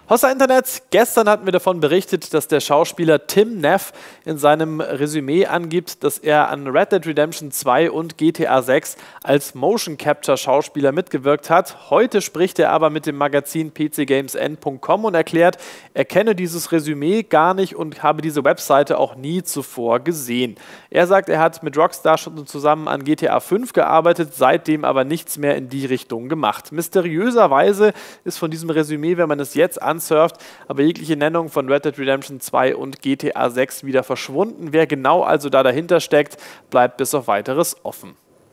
Hossa Internet, gestern hatten wir davon berichtet, dass der Schauspieler Tim Neff in seinem Resümee angibt, dass er an Red Dead Redemption 2 und GTA 6 als Motion Capture Schauspieler mitgewirkt hat. Heute spricht er aber mit dem Magazin pcgamesn.com und erklärt, er kenne dieses Resümee gar nicht und habe diese Webseite auch nie zuvor gesehen. Er sagt, er hat mit Rockstar schon zusammen an GTA 5 gearbeitet, seitdem aber nichts mehr in die Richtung gemacht. Mysteriöserweise ist von diesem Resümee, wenn man es jetzt ansurft, aber jegliche Nennung von Red Dead Redemption 2 und GTA 6 wieder verschwunden. Wer genau also da dahinter steckt, bleibt bis auf Weiteres offen.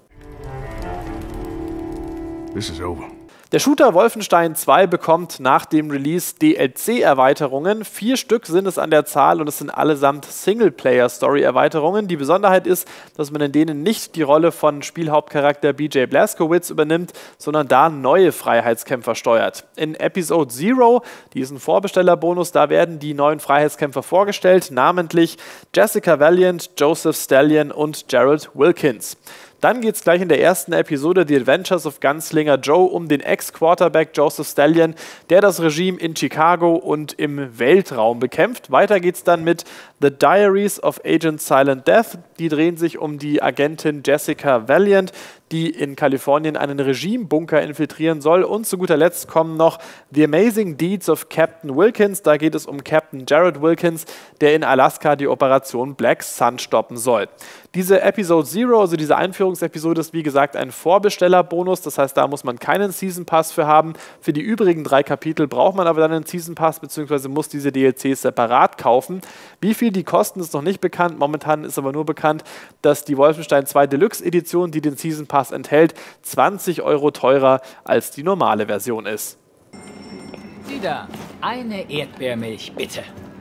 This is over. Der Shooter Wolfenstein 2 bekommt nach dem Release DLC-Erweiterungen. 4 Stück sind es an der Zahl und es sind allesamt Singleplayer-Story-Erweiterungen. Die Besonderheit ist, dass man in denen nicht die Rolle von Spielhauptcharakter BJ Blazkowicz übernimmt, sondern da neue Freiheitskämpfer steuert. In Episode 0, diesen Vorbestellerbonus, da werden die neuen Freiheitskämpfer vorgestellt, namentlich Jessica Valiant, Joseph Stallion und Gerald Wilkins. Dann geht es gleich in der ersten Episode The Adventures of Gunslinger Joe um den Ex-Quarterback Joseph Stallion, der das Regime in Chicago und im Weltraum bekämpft. Weiter geht es dann mit The Diaries of Agent Silent Death. Die drehen sich um die Agentin Jessica Valiant, die in Kalifornien einen Regimebunker infiltrieren soll. Und zu guter Letzt kommen noch The Amazing Deeds of Captain Wilkins. Da geht es um Captain Gerald Wilkins, der in Alaska die Operation Black Sun stoppen soll. Diese Episode 0, also diese Einführungsepisode, ist wie gesagt ein Vorbestellerbonus. Das heißt, da muss man keinen Season Pass für haben. Für die übrigen 3 Kapitel braucht man aber dann einen Season Pass, beziehungsweise muss diese DLCs separat kaufen. Wie viel die kosten, ist noch nicht bekannt. Momentan ist aber nur bekannt, dass die Wolfenstein 2 Deluxe Edition, die den Season Pass enthält, 20 € teurer als die normale Version ist. Sieh da, eine Erdbeermilch, bitte.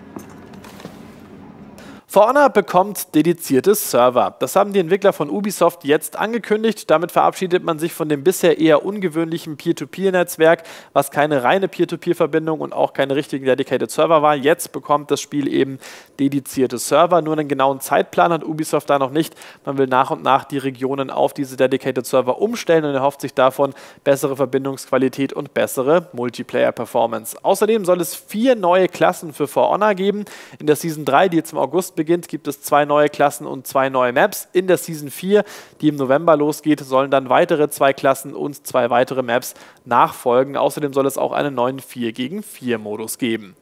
For Honor bekommt dedizierte Server. Das haben die Entwickler von Ubisoft jetzt angekündigt. Damit verabschiedet man sich von dem bisher eher ungewöhnlichen Peer-to-Peer-Netzwerk, was keine reine Peer-to-Peer-Verbindung und auch keine richtigen Dedicated Server war. Jetzt bekommt das Spiel eben dedizierte Server. Nur einen genauen Zeitplan hat Ubisoft da noch nicht. Man will nach und nach die Regionen auf diese Dedicated Server umstellen und erhofft sich davon bessere Verbindungsqualität und bessere Multiplayer-Performance. Außerdem soll es 4 neue Klassen für For Honor geben. In der Season 3, die jetzt im August beginnt, gibt es 2 neue Klassen und 2 neue Maps. In der Season 4, die im November losgeht, sollen dann weitere 2 Klassen und 2 weitere Maps nachfolgen. Außerdem soll es auch einen neuen 4 gegen 4 Modus geben.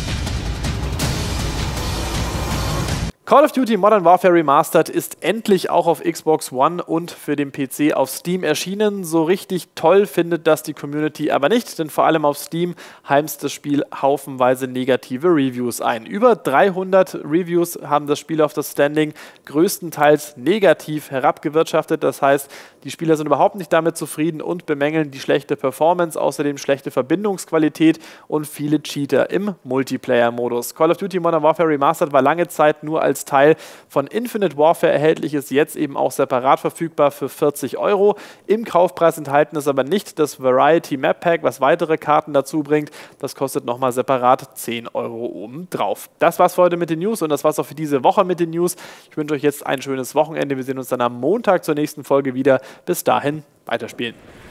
Call of Duty Modern Warfare Remastered ist endlich auch auf Xbox One und für den PC auf Steam erschienen. So richtig toll findet das die Community aber nicht, denn vor allem auf Steam heimst das Spiel haufenweise negative Reviews ein. Über 300 Reviews haben das Spiel auf das Standing größtenteils negativ herabgewirtschaftet. Das heißt, die Spieler sind überhaupt nicht damit zufrieden und bemängeln die schlechte Performance, außerdem schlechte Verbindungsqualität und viele Cheater im Multiplayer-Modus. Call of Duty Modern Warfare Remastered war lange Zeit nur als Teil von Infinite Warfare erhältlich, ist jetzt eben auch separat verfügbar für 40 €. Im Kaufpreis enthalten ist aber nicht das Variety Map Pack, was weitere Karten dazu bringt. Das kostet nochmal separat 10 € obendrauf. Das war's für heute mit den News und das war's auch für diese Woche mit den News. Ich wünsche euch jetzt ein schönes Wochenende. Wir sehen uns dann am Montag zur nächsten Folge wieder. Bis dahin, weiterspielen.